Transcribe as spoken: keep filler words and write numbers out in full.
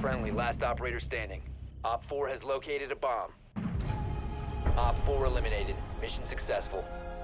Friendly, last operator standing. Op four has located a bomb. Op four eliminated. Mission successful.